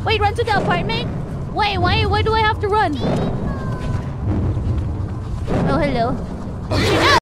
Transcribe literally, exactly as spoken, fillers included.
Wait, run to the apartment? Wait, why, why do I have to run? Oh, hello.